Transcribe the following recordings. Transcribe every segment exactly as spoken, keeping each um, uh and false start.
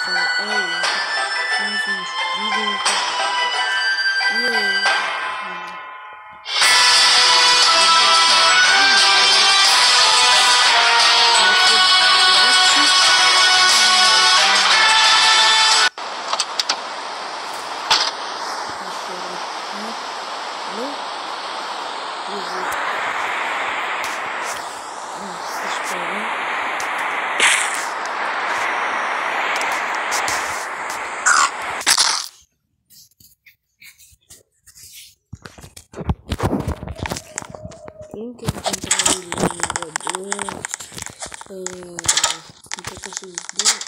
Quem quer comprar o jogador? Não tô conseguindo.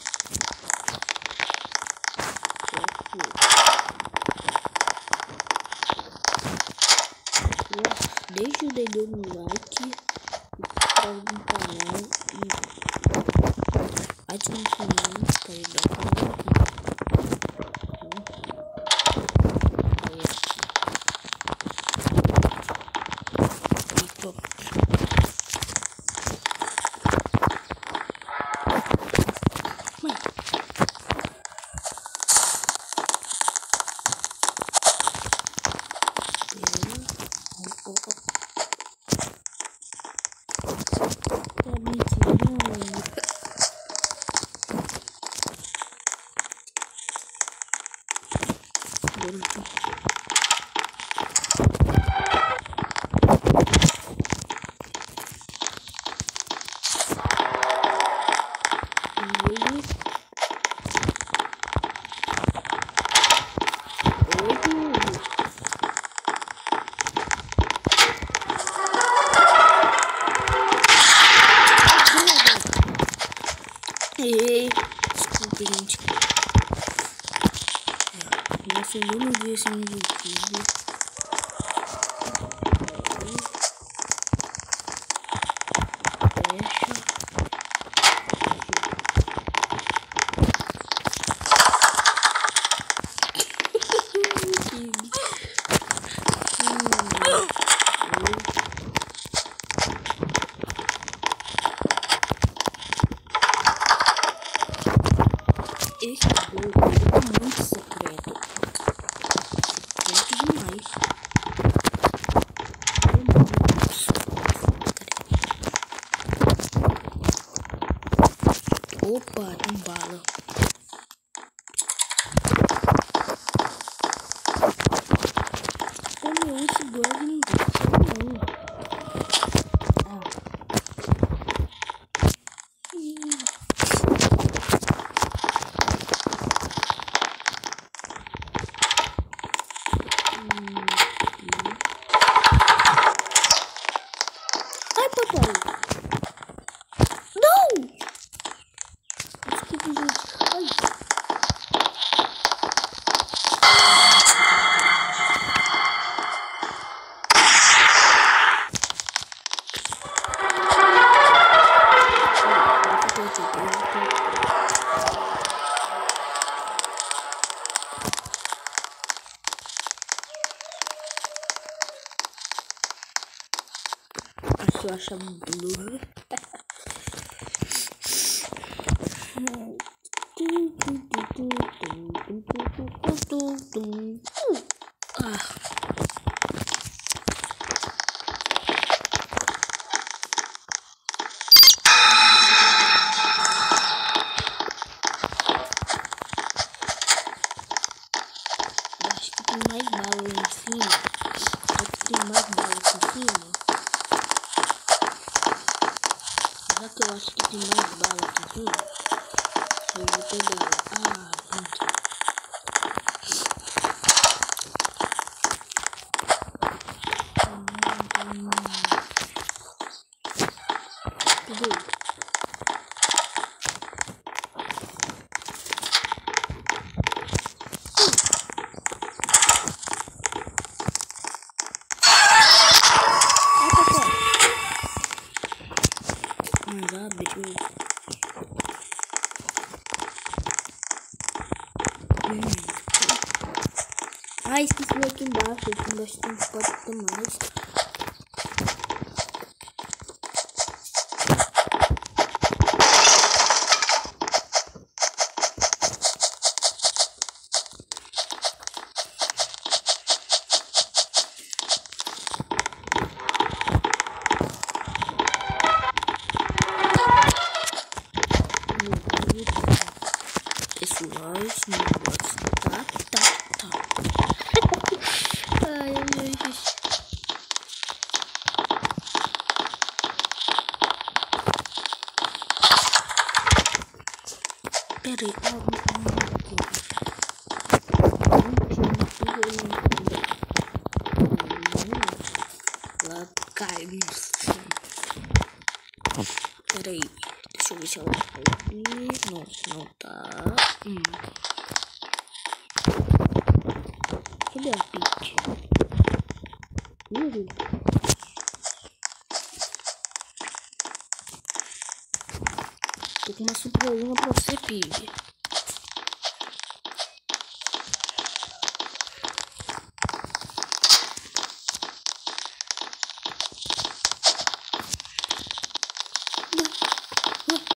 Deixa o dedo no like, inscreve no canal e ative o sininho para ajudar o canal aqui. Ei, desculpa, gente. É, esse eu não vi esse no YouTube. Esse jogo é muito secreto. Secreto demais. Opa, tem bala. Ô meu, esse blog não deixa não. Ai, papai. Não! Desculpa, gente. Ai. Acho que eu acho blur. Ah. Acho que tem mais bala lá em cima. Acho que tem mais bala aqui em cima. Já que eu acho que tem mais bala aqui em cima, eu vou pegar. Ah, gente. Peguei. Ah, esqueci aqui embaixo. Aqui embaixo tem pode ter mais. pessoais, não gosto. Tá, tá, tá. Ai, ai, ai. Pera aí, calma, calma. Lá cai no chão. Pera aí, deixa eu ver se ela tá aqui. Não, não tá. Hum. Cadê a Peach? Uhum. Tô com uma surpresinha pra você, Pig.